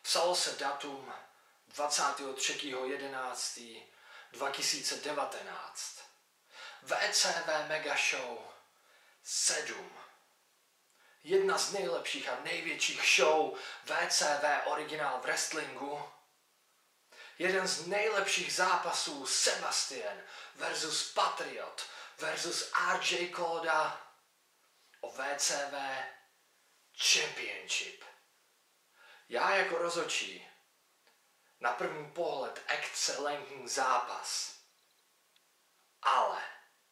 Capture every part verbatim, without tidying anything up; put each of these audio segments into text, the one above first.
Psalo se datum dvacátého třetího jedenáctého dva tisíce devatenáct. V C V Mega Show sedm. Jedna z nejlepších a největších show V C V originál v wrestlingu. Jeden z nejlepších zápasů Sebastian versus Patriot versus R J Coda o V C V Championship. Já jako rozhodčí na první pohled excelentní zápas. Ale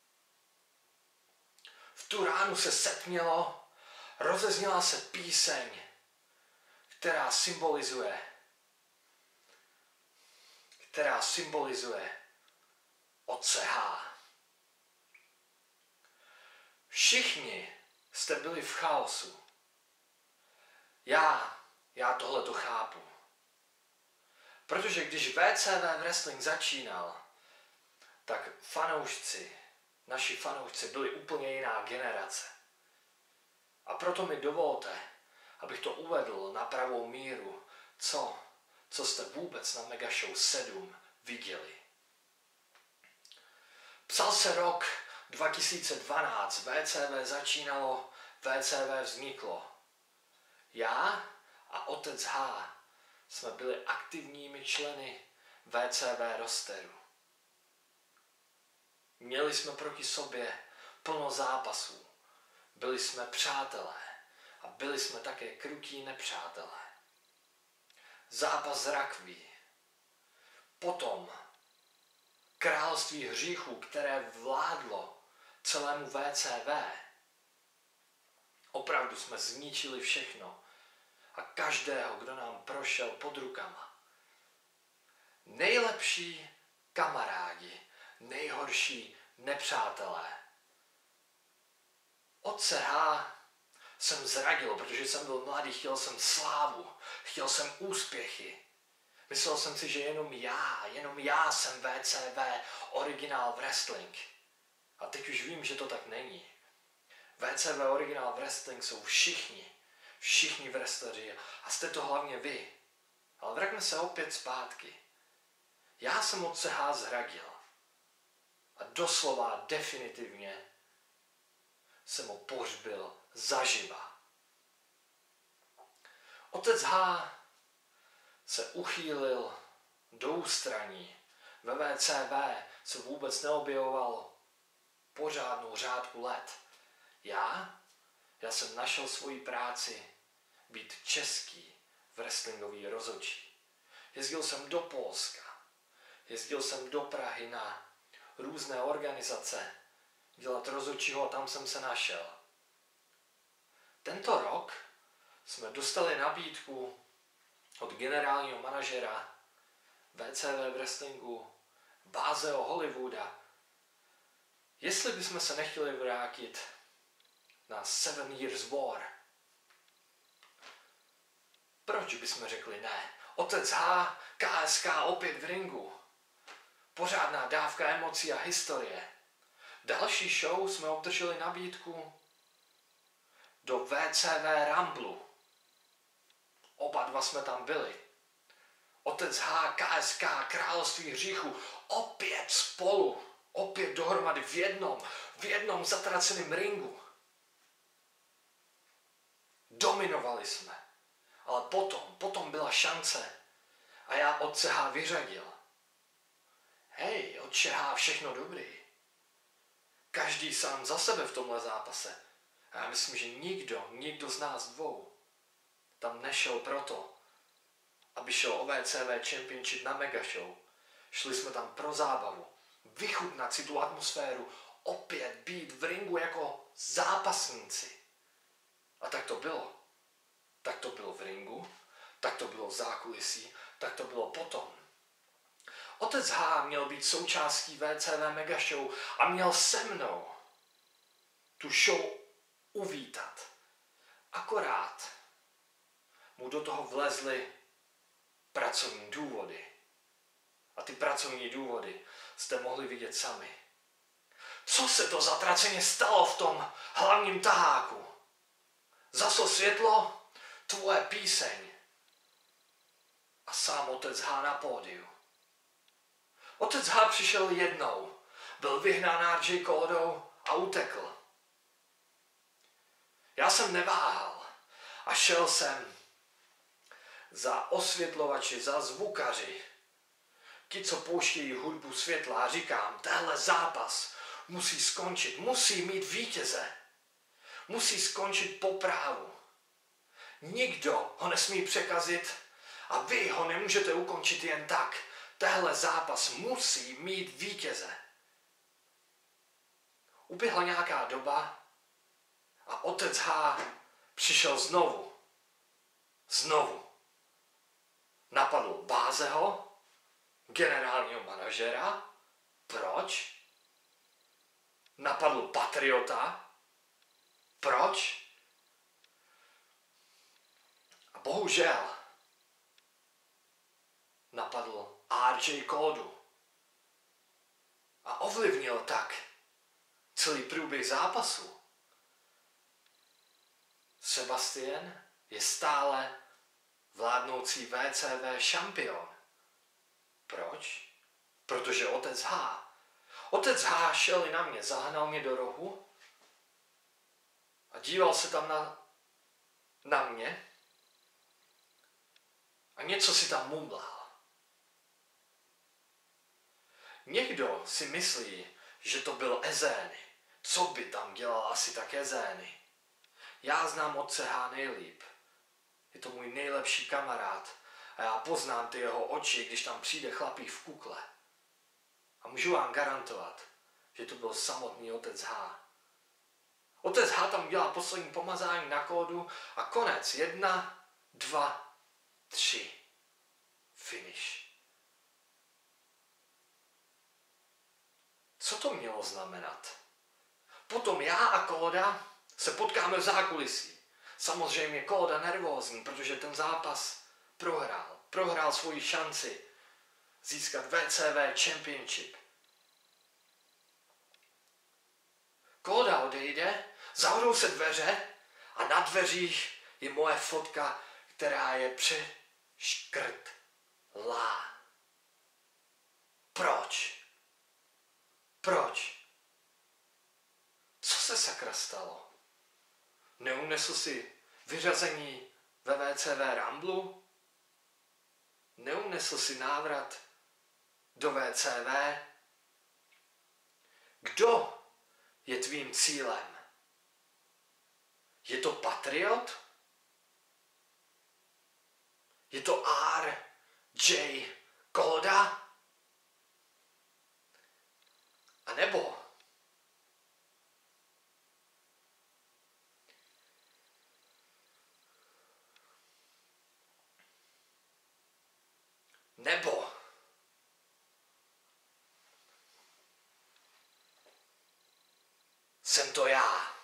v tu ránu se setmělo, rozezněla se píseň, která symbolizuje, která symbolizuje otce H. Všichni jste byli v chaosu. Já, já tohleto chápu. Protože když V C V wrestling začínal, tak fanoušci, naši fanoušci byli úplně jiná generace. A proto mi dovolte, abych to uvedl na pravou míru, co, co jste vůbec na Mega Show sedm viděli. Psal se rok dva tisíce dvanáct, V C V začínalo, V C V vzniklo. Já a otec H jsme byli aktivními členy V C V rosteru. Měli jsme proti sobě plno zápasů. Byli jsme přátelé a byli jsme také krutí nepřátelé. Zápas rakví. Potom království hříchů, které vládlo celému V C V. Opravdu jsme zničili všechno a každého, kdo nám prošel pod rukama. Nejlepší kamarádi, nejhorší nepřátelé. Otce H jsem zradil, protože jsem byl mladý, chtěl jsem slávu, chtěl jsem úspěchy. Myslel jsem si, že jenom já, jenom já jsem V C V originál wrestling. A teď už vím, že to tak není. V C V originál wrestling jsou všichni, všichni wrestleri a jste to hlavně vy. Ale vraťme se opět zpátky. Já jsem otce H zradil. A doslova definitivně jsem ho pohřbil zaživa. Otec H se uchýlil do ústraní. Ve V C V se vůbec neobjevoval pořádnou řádku let. Já? Já jsem našel svoji práci být český wrestlingový rozhodčí. Jezdil jsem do Polska. Jezdil jsem do Prahy na různé organizace dělat rozhodčího a tam jsem se našel. Tento rok jsme dostali nabídku od generálního manažera V C V wrestlingu Bázeho Hollywooda, jestli bychom se nechtěli vrátit na Seven Years War. Proč bychom řekli ne? Otec H, K S K opět v ringu. Pořádná dávka emocí a historie. Další show jsme obdrželi nabídku do V C V Ramblu. Oba dva jsme tam byli. Otec H, K S K, Království hříchu, opět spolu, opět dohromady v jednom, v jednom zatraceném ringu. Dominovali jsme. Ale potom, potom byla šance a já otce H vyřadil. Hej, otče H, všechno dobrý. Každý sám za sebe v tomhle zápase. A já myslím, že nikdo, nikdo z nás dvou tam nešel proto, aby šel o V C V Championship na Mega Show. Šli jsme tam pro zábavu, vychutnat si tu atmosféru, opět být v ringu jako zápasníci. A tak to bylo. Tak to bylo v ringu, tak to bylo v zákulisí, tak to bylo potom. Otec H měl být součástí V C V Mega Show a měl se mnou tu show uvítat. Akorát mu do toho vlezly pracovní důvody. A ty pracovní důvody jste mohli vidět sami. Co se to zatraceně stalo v tom hlavním taháku? Zaslo světlo tvoje píseň. a sám otec H na pódiu. Otec H přišel jednou, byl vyhnán R J Caldou a utekl. Já jsem neváhal a šel jsem za osvětlovači, za zvukaři, ti, co pouštějí hudbu světla, a říkám, tenhle zápas musí skončit, musí mít vítěze, musí skončit po právu. Nikdo ho nesmí překazit a vy ho nemůžete ukončit jen tak. Tehle zápas musí mít vítěze. Uběhla nějaká doba a otec H přišel znovu. Znovu. Napadl Bázeho, generálního manažera. Proč? Napadl Patriota. Proč? A bohužel napadl R J Caldu a ovlivnil tak celý průběh zápasu. Sebastian je stále vládnoucí W C W šampion. Proč? Protože otec H. Otec H šel i na mě, zahnal mě do rohu a díval se tam na, na mě a něco si tam mumlal. Někdo si myslí, že to byl Ezény. Co by tam dělal asi tak Ezény? Já znám otce H nejlíp. Je to můj nejlepší kamarád a já poznám ty jeho oči, když tam přijde chlapík v kukle. A můžu vám garantovat, že to byl samotný otec H. Otec H tam udělal poslední pomazání na kódu a konec. Jedna, dva, tři. Finish. Co to mělo znamenat? Potom já a Kóda se potkáme v zákulisí. Samozřejmě Kóda nervózní, protože ten zápas prohrál. Prohrál svoji šanci získat W C W Championship. Kóda odejde, zavřou se dveře a na dveřích je moje fotka, která je přeškrtlá. Proč? Proč? Co se sakra stalo? Neunesl si vyřazení ve W C W Ramblu? Neunesl si návrat do W C W? Kdo je tvým cílem? Je to Patriot? Je to R J Calda? A nebo nebo jsem to já.